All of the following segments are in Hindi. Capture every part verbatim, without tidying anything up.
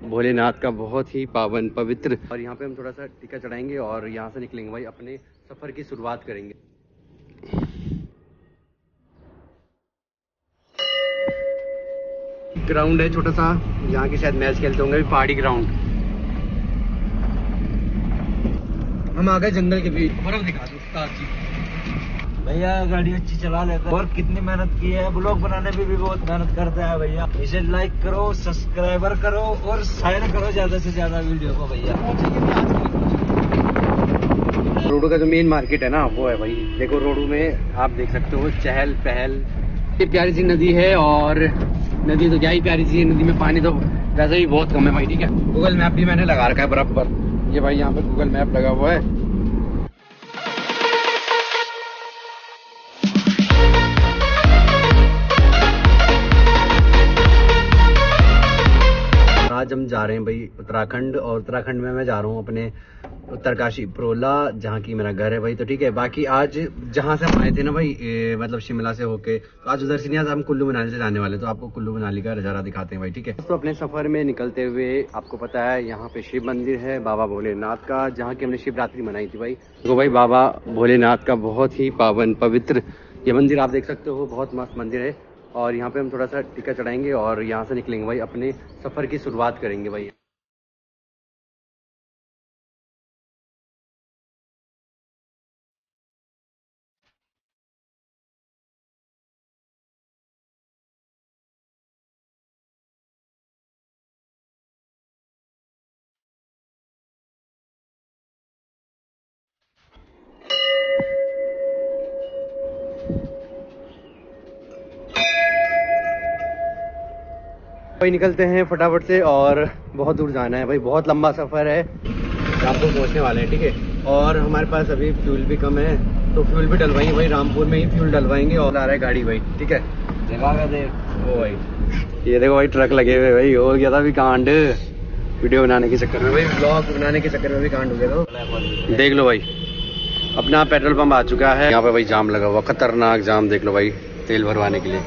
भोलेनाथ का बहुत ही पावन पवित्र। और यहाँ पे हम थोड़ा सा टीका चढ़ाएंगे और यहाँ से निकलेंगे भाई, अपने सफर की शुरुआत करेंगे। ग्राउंड है छोटा सा, यहाँ की शायद मैच खेलते होंगे, पहाड़ी ग्राउंड। हम आ गए जंगल के बीच। बर्फ दिखा दो उस्ताद जी। भैया गाड़ी अच्छी चला लेता है और कितनी मेहनत की है, ब्लॉग बनाने में भी बहुत मेहनत करता है भैया। इसे लाइक करो, सब्सक्राइबर करो और शेयर करो ज्यादा से ज्यादा वीडियो को भैया। रोडू का जो मेन मार्केट है ना वो है भाई, देखो रोडू में आप देख सकते हो चहल पहल। ये प्यारी सी नदी है और नदी तो क्या ही प्यारी सी है, नदी में पानी तो वैसे ही बहुत कम है भाई। ठीक है, गूगल मैप भी मैंने लगा रखा है बराबर, ये भाई यहाँ पे गूगल मैप लगा हुआ है। आज हम जा रहे हैं भाई उत्तराखंड, और उत्तराखंड में मैं जा रहा हूँ अपने उत्तरकाशी प्रोला, जहाँ की मेरा घर है भाई। तो ठीक है, बाकी आज जहाँ से हम आए थे ना भाई, ए, मतलब शिमला से होके, तो आज उधर से नहीं, आज हम कुल्लू मनाली से जाने वाले, तो आपको कुल्लू मनाली का नज़ारा दिखाते हैं भाई। ठीक है, तो अपने सफर में निकलते हुए आपको पता है यहाँ पे शिव मंदिर है बाबा भोलेनाथ का, जहाँ की हमने शिवरात्रि मनाई थी भाई। तो भाई बाबा भोलेनाथ का बहुत ही पावन पवित्र ये मंदिर आप देख सकते हो, बहुत मस्त मंदिर है। और यहाँ पे हम थोड़ा सा टीका चढ़ाएंगे और यहाँ से निकलेंगे भाई, अपने सफर की शुरुआत करेंगे भाई। भाई निकलते हैं फटाफट से, और बहुत दूर जाना है भाई, बहुत लंबा सफ़र है, रामपुर पहुंचने वाले हैं। ठीक है, और हमारे पास अभी फ्यूल भी कम है, तो फ्यूल भी डलवाएंगे भाई, रामपुर में ही फ्यूल डलवाएंगे। और आ रहा है गाड़ी भाई। ठीक है, जगह देख ओ भाई, ये देखो भाई ट्रक लगे हुए भाई, हो गया था अभी कांड, वीडियो बनाने के चक्कर में भाई, ब्लॉग बनाने के चक्कर में भी कांड हो गया था। देख लो भाई, अपना पेट्रोल पंप आ चुका है यहाँ पे भाई, जाम लगा हुआ, खतरनाक जाम। देख लो भाई, तेल भरवाने के लिए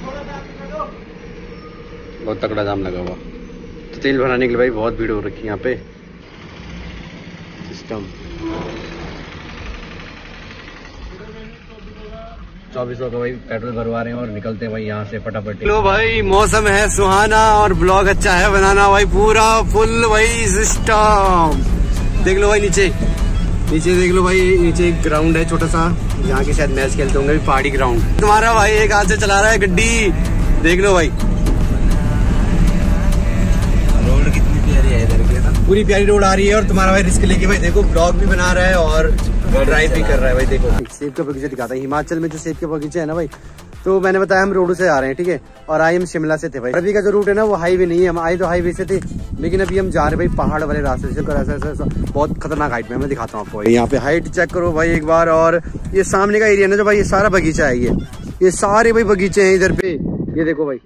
बहुत तगड़ा जाम लगा हुआ, तो तेल भराने के लिए भाई बहुत भीड़ हो रखी है यहाँ पे। सिस्टम चौबीस सौ का भाई पेट्रोल भरवा रहे हैं और निकलते हैं भाई यहाँ से फटाफट। लो भाई, मौसम है सुहाना और ब्लॉग अच्छा है बनाना भाई, पूरा फुल भाई सिस्टम। देख लो भाई नीचे नीचे देख लो भाई, नीचे एक ग्राउंड है छोटा सा, यहाँ की शायद मैच खेलते होंगे, पहाड़ी ग्राउंड। तुम्हारा भाई एक हाथ से चला रहा है गड्डी, देख लो भाई, रोड कितनी प्यारी है इधर की ना, पूरी प्यारी रोड आ रही है। और तुम्हारा भाई रिस्क लेके भाई देखो ब्लॉग भी बना रहा है और ड्राइव भी कर रहा है भाई। देखो सेब का बगीचा दिखाता है, हिमाचल में जो सेब के बगीचे है ना भाई, तो मैंने बताया हम रोड से आ रहे हैं। ठीक है, और आए हम शिमला से थे भाई। अभी का जो रूट है ना वो हाईवे नहीं है, हम आए तो हाईवे से थे, लेकिन अभी हम जा रहे हैं भाई पहाड़ वाले रास्ते से। ऐसा ऐसा बहुत खतरनाक हाइट में, मैं दिखाता हूँ आपको। यहाँ पे हाइट चेक करो भाई एक बार, और ये सामने का एरिया ना जो भाई, ये सारा बगीचा है, ये ये सारे भाई बगीचे हैं इधर पे, ये देखो भाई।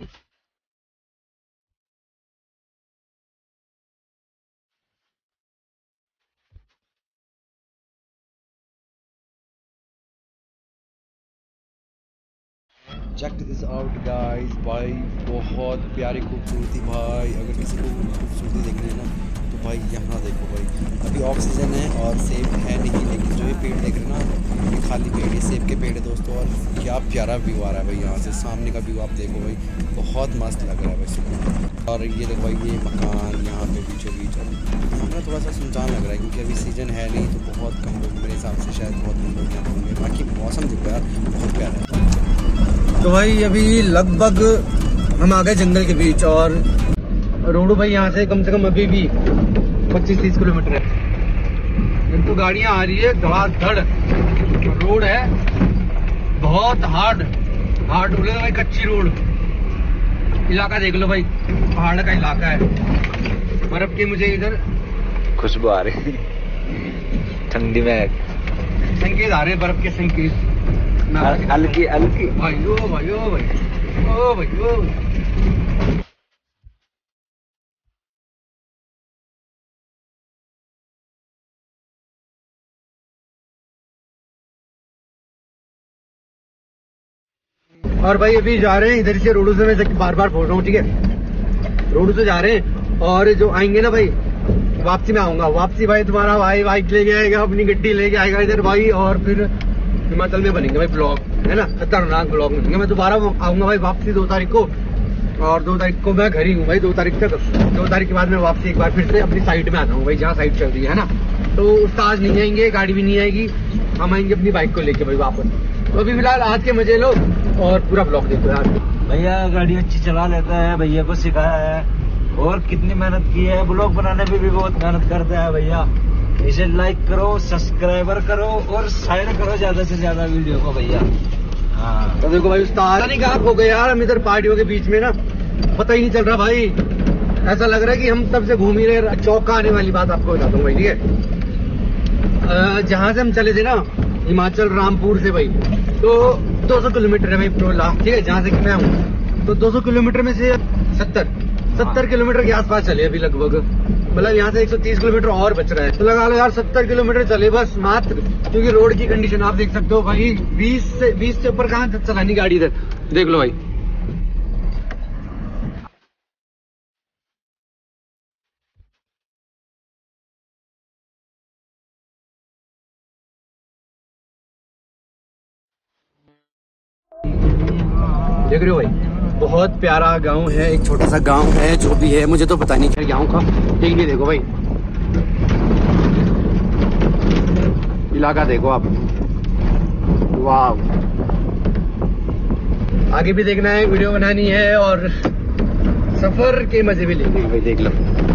चेक दिस आउट गाइस भाई, बहुत प्यारी खूबसूरती भाई। अगर किसी को खूबसूरती देखनी है ना तो भाई यहाँ देखो भाई। अभी ऑक्सीजन है और सेब है नहीं, लेकिन जो ये पेड़ देख रहे हैं ना, ये खाली पेड़, ये सेब के पेड़ है दोस्तों। और क्या प्यारा व्यू आ रहा है भाई यहाँ से, सामने का व्यू आप देखो भाई, बहुत मस्त लग रहा है भाई सुबह। और ये देखो भाई, ये मकान यहाँ पे बीचों बीच, और यहाँ पर थोड़ा सा सुनसान लग रहा है क्योंकि अभी सीजन है नहीं, तो बहुत कम लोग मेरे हिसाब से शायद बहुत कम लोग यहाँ पर होंगे। बाकी मौसम देखो यार, बहुत प्यारा है। तो भाई अभी लगभग हम आ गए जंगल के बीच, और रोडू भाई यहाँ से कम से कम अभी भी पच्चीस तीस किलोमीटर है। एक तो गाड़ियाँ आ रही है धड़ाधड़, रोड है बहुत हार्ड हार्ड रोड है भाई, कच्ची रोड। इलाका देख लो भाई, पहाड़ का इलाका है। बर्फ की मुझे इधर खुशबू आ रही, ठंडी में संकेत आ रहे हैं, बर्फ के संकेत, हल्की हल्की भाई ओ भाई ओ भाई ओ भाई ओ। और भाई अभी जा रहे हैं इधर से, रोडू से मैं बार बार बोल रहा हूँ। ठीक है, रोडू से जा रहे हैं और जो आएंगे ना भाई, वापसी में आऊंगा, वापसी भाई तुम्हारा भाई बाइक लेके आएगा, अपनी गड्डी लेके आएगा इधर भाई, और फिर हिमाचल में बनेंगे भाई ब्लॉग, है ना, खतरनाक ब्लॉग बनेंगे। मैं दोबारा आऊंगा भाई वापसी दो तारीख को, और दो तारीख को मैं घर ही हूँ भाई, दो तारीख तक। दो तारीख के बाद मैं वापसी एक बार फिर से अपनी साइड में आता हूँ भाई, जहाँ साइड चल रही है ना। तो उस्ताद नहीं आएंगे, गाड़ी भी नहीं आएगी, हम आएंगे अपनी बाइक को लेके भाई वापस। तो अभी फिलहाल आज के मजे लो और पूरा ब्लॉग देखो यार। भैया गाड़ी अच्छी चला लेता है, भैया को सिखाया है, और कितनी मेहनत की है, ब्लॉग बनाने में भी बहुत मेहनत करता है भैया। इसे लाइक करो, सब्सक्राइबर करो और शेयर करो ज्यादा से ज्यादा वीडियो को भैया। हाँ तो देखो भाई उस्ताद नहीं कहा खो गए यार, हम इधर पार्टियों के बीच में ना, पता ही नहीं चल रहा भाई, ऐसा लग रहा है कि हम तब से घूम ही रहे। चौका आने वाली बात आपको बताता हूँ भाई, ठीक है। जहाँ से हम चले थे ना, हिमाचल रामपुर से भाई, तो दो सौ किलोमीटर है भाई प्रोला, ठीक है, जहाँ से कि मैं हूँ। तो दो सौ किलोमीटर में से सत्तर सत्तर किलोमीटर के आसपास चले अभी लगभग, मतलब यहाँ से एक सौ तीस किलोमीटर और बच रहा है। तो लगा लो यार सत्तर किलोमीटर चले बस मात्र, क्योंकि रोड की कंडीशन आप देख सकते हो भाई, बीस से बीस से ऊपर कहाँ चलानी गाड़ी इधर, देख लो भाई। देख रहे हो भाई, बहुत प्यारा गांव है, एक छोटा सा गांव है, जो भी है मुझे तो पता नहीं क्या गांव का, लेकिन ये देखो भाई इलाका देखो आप, वाह। आगे भी देखना है, वीडियो बनानी है और सफर के मजे भी लेने हैं भाई, देख लो।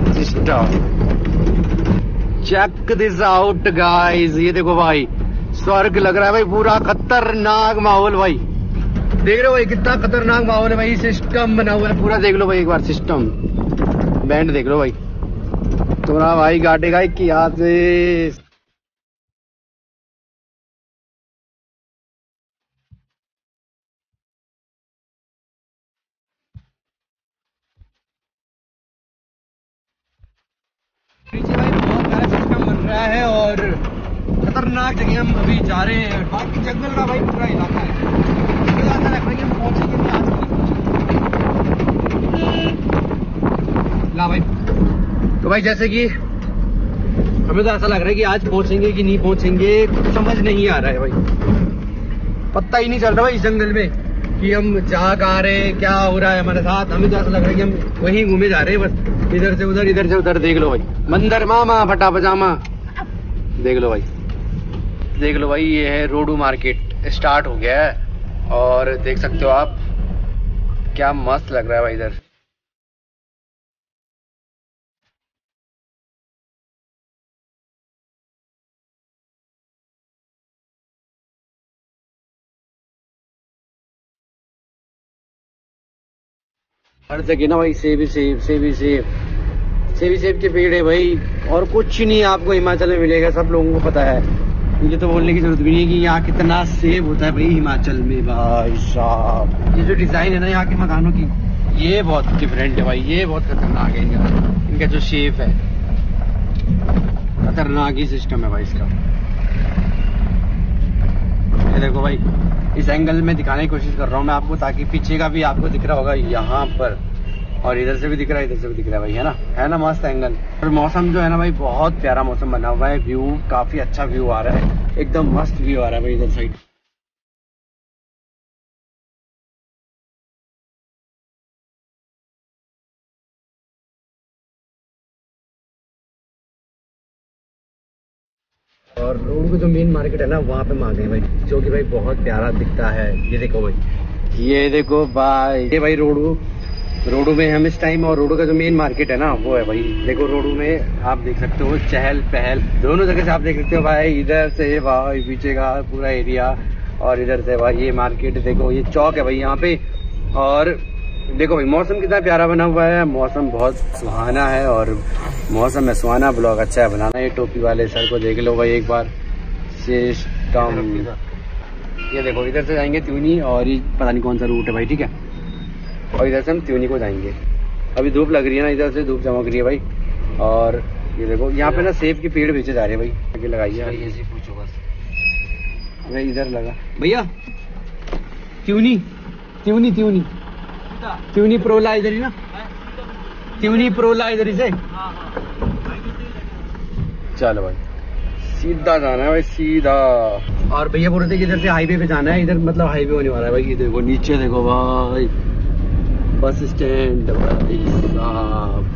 चेक दिस आउट गाइस, ये देखो भाई स्वर्ग लग रहा है भाई, पूरा खतरनाक माहौल भाई, देख रहे हो भाई कितना खतरनाक माहौल है भाई। सिस्टम बना हुआ है पूरा, देख लो भाई एक बार सिस्टम, बैंड देख लो भाई, तुम्हारा भाई काटेगा एक की हाथ से। पीछे भाई बहुत बड़ा सिस्टम बन रहा है और खतरनाक जगह हम अभी जा रहे हैं, बाकी जंगल का भाई पूरा इलाका है, ऐसा लग रहा है कि हम पहुंचेंगे तो आज ला भाई। तो भाई जैसे कि हमें तो ऐसा लग रहा है कि आज पहुंचेंगे कि नहीं पहुंचेंगे, कुछ समझ नहीं आ रहा है भाई, पता ही नहीं चल रहा भाई इस जंगल में कि हम जा कहाँ रहे हैं, क्या हो रहा है हमारे साथ। हमें तो ऐसा लग रहा है कि हम वहीं घूमे जा रहे हैं बस, इधर से उधर इधर से उधर। देख लो भाई मंदिर मामा फटा पजामा, देख लो भाई, देख लो भाई, ये है रोडू मार्केट स्टार्ट हो गया है, और देख सकते हो आप क्या मस्त लग रहा है भाई इधर। हर जगह ना भाई सेब ही सेब, सेब ही सेब, सेब ही सेब के पेड़ है भाई, और कुछ नहीं आपको हिमाचल में मिलेगा, सब लोगों को पता है, मुझे तो बोलने की जरूरत भी नहीं है कि यहाँ कितना सेब होता है भाई हिमाचल में भाई साहब। ये जो डिजाइन है ना यहाँ के मकानों की, ये बहुत डिफरेंट है भाई, ये बहुत खतरनाक है इनका, इनका जो शेप है, खतरनाक ही सिस्टम है भाई इसका। ये देखो भाई, इस एंगल में दिखाने की कोशिश कर रहा हूँ मैं आपको, ताकि पीछे का भी आपको दिख रहा होगा यहाँ पर, और इधर से भी दिख रहा है, इधर से भी दिख रहा है भाई, है ना, है ना मस्त एंगल। और मौसम जो है ना भाई, बहुत प्यारा मौसम बना हुआ है, व्यू काफी अच्छा व्यू आ रहा है, एकदम मस्त व्यू आ रहा है भाई इधर साइड। और रोड को जो मेन मार्केट है ना, वहाँ पे हम आ गए भाई, जो कि भाई बहुत प्यारा दिखता है। ये देखो भाई, ये देखो भाई, ये भाई रोडू, रोडू में हम इस टाइम, और रोडू का जो मेन मार्केट है ना वो है भाई, देखो रोडू में आप देख सकते हो चहल पहल दोनों जगह से आप देख सकते हो भाई, इधर से भाई पीछे का पूरा एरिया, और इधर से भाई ये मार्केट, देखो ये चौक है भाई यहाँ पे। और देखो भाई मौसम कितना प्यारा बना हुआ है, मौसम बहुत सुहाना है, और मौसम में सुहाना ब्लॉग अच्छा है बनाना। ये टोपी वाले सर को देख लो भाई एक बार, सिस्टम। ये देखो इधर से जाएंगे त्यूनी, और ये पता नहीं कौन सा रूट है भाई, ठीक है, और इधर से हम त्यूनी को जाएंगे। अभी धूप लग रही है ना, इधर से धूप चमक रही है भाई। और ये देखो यहाँ पे ना सेब के पेड़ बेचे जा रहे हैं भाई, आगे लगाइए, ऐसे पूछो बस भाई, इधर लगा भैया त्यूनी त्यूनी त्यूनी त्यूनी प्रोला इधर ही ना, त्यूनी प्रोला इधर से। चलो भाई सीधा जाना है भाई सीधा। और भैया बोल रहे थे कि इधर से हाईवे पे जाना है, इधर मतलब हाईवे होने वाला है भाई। ये देखो नीचे देखो भाई बस स्टैंड भाई साहब।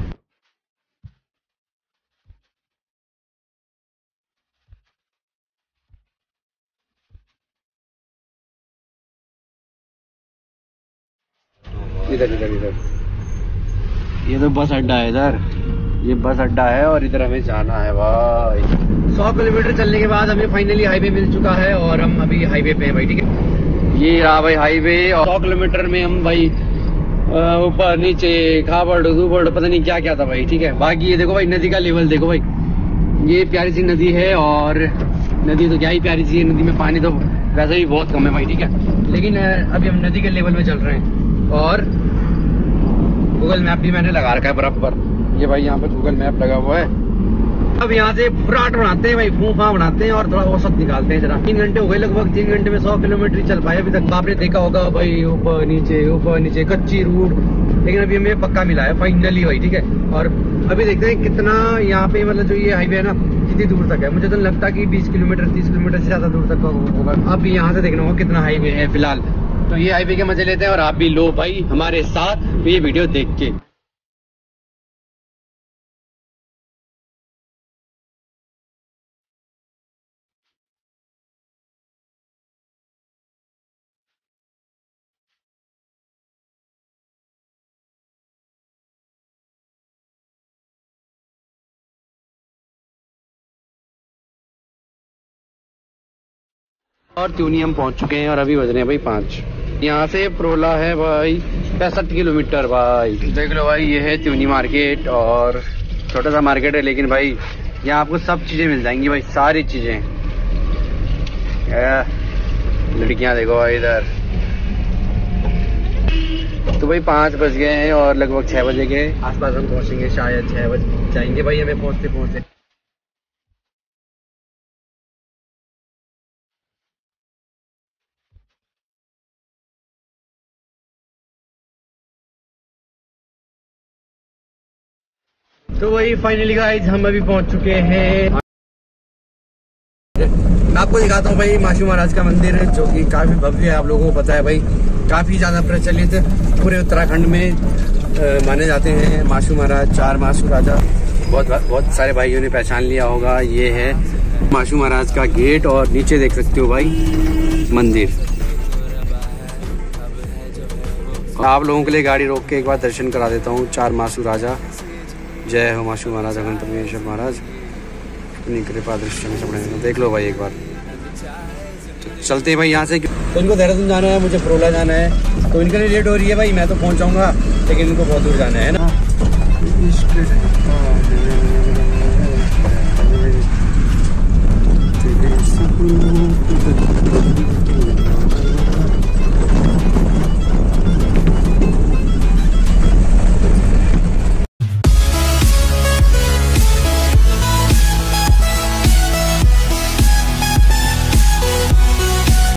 इधर इधर इधर ये तो बस अड्डा है इधर, ये बस अड्डा है और इधर हमें जाना है भाई। सौ किलोमीटर चलने के बाद हमें फाइनली हाईवे मिल चुका है और हम अभी हाईवे पे हैं भाई। ठीक है ये रहा भाई हाईवे। और सौ किलोमीटर में हम भाई ऊपर नीचे खाबड़ दुबड़ पता नहीं क्या क्या था भाई। ठीक है बाकी ये देखो भाई नदी का लेवल देखो भाई, ये प्यारी सी नदी है। और नदी तो क्या ही प्यारी सी है, नदी में पानी तो वैसे ही बहुत कम है भाई। ठीक है लेकिन अभी हम नदी के लेवल में चल रहे हैं। और गूगल मैप भी मैंने लगा रखा है बराबर, ये भाई यहाँ पे गूगल मैप लगा हुआ है। अब यहाँ से फ्राट बनाते हैं भाई, फूफा बनाते हैं और थोड़ा औसत निकालते हैं जरा। तीन घंटे हो गए लगभग, तीन घंटे में सौ किलोमीटर चल पाए अभी तक। आपने देखा होगा भाई ऊपर नीचे ऊपर नीचे कच्ची रूट, लेकिन अभी हमें पक्का मिला है फाइनली भाई। ठीक है और अभी देखते हैं कितना यहाँ पे मतलब जो ये हाईवे है ना कितनी दूर तक है। मुझे तो लगता है कि बीस किलोमीटर तीस किलोमीटर से ज्यादा दूर तक होगा। अब यहाँ से देखना होगा कितना हाईवे है फिलहाल। तो ये हाईवे के मजे लेते हैं और आप भी लो भाई हमारे साथ ये वीडियो देख के। और त्यूनी हम पहुंच चुके हैं और अभी बज रहे हैं भाई पाँच। यहाँ से प्रोला है भाई पैंसठ किलोमीटर भाई। देख लो भाई ये है त्यूनी मार्केट और छोटा सा मार्केट है, लेकिन भाई यहाँ आपको सब चीजें मिल जाएंगी भाई, सारी चीजें। लड़कियां देखो भाई इधर। तो भाई पाँच बज गए हैं और लगभग छह बजे के आसपास हम पहुंचेंगे, शायद छह बजे जाएंगे भाई हमें पहुंचते पहुंचते। तो वही फाइनली गाइस हम अभी पहुंच चुके हैं। मैं आपको दिखाता हूँ भाई माशू महाराज का मंदिर है, जो कि काफी भव्य है। आप लोगों को पता है भाई काफी ज्यादा प्रचलित पूरे उत्तराखंड में आ, माने जाते हैं माशू महाराज, चार माशू राजा। बहुत बहुत सारे भाइयों ने पहचान लिया होगा, ये है माशू महाराज का गेट और नीचे देख सकते हो भाई मंदिर। आप लोगों के लिए गाड़ी रोक के एक बार दर्शन करा देता हूँ। चार माशू राजा, जय हो माशू महाराज अगन परमेश्वर महाराज, अपनी कृपा दृष्टि में सब देख लो भाई एक बार। तो चलते हैं भाई यहाँ से, तो इनको देहरादून जाना है, मुझे प्रोला जाना है, तो इनके लिए लेट हो रही है भाई। मैं तो पहुँच जाऊँगा लेकिन इनको बहुत दूर जाना है ना।